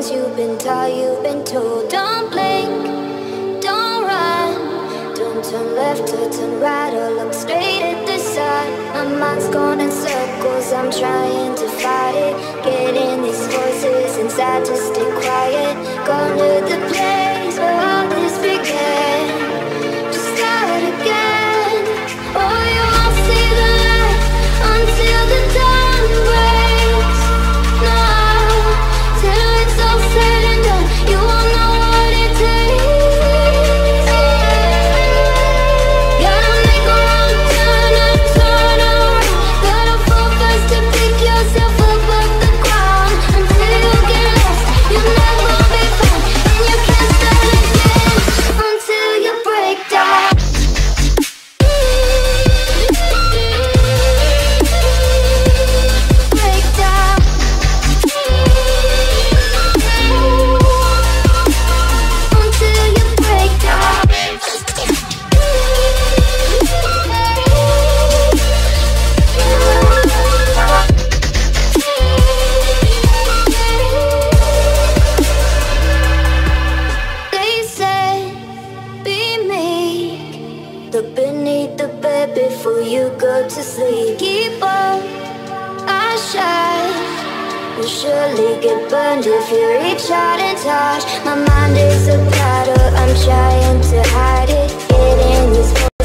things you've been taught, you've been told. Don't blink, don't run, don't turn left or turn right or look straight at the sun. My mind's going in circles, I'm trying to fight it. Getting these voices inside to stay quiet. Gone to the place where all this began. Just start again. Oh, you won't see the light until the dawn breaks. No, till it's all said and done, you won't know what it takes. Gotta make a wrong turn and turn around. Gotta fall fast to pick yourself up off the ground. Until you get lost, you'll never be found. And you can't start again until you break down. Break down. Until you break down. They said, be meek, look beneath the bed before you go to sleep. Keep on, I shine, will surely get burned if you reach out and touch. My mind is a battle, I'm trying to hide it. Getting these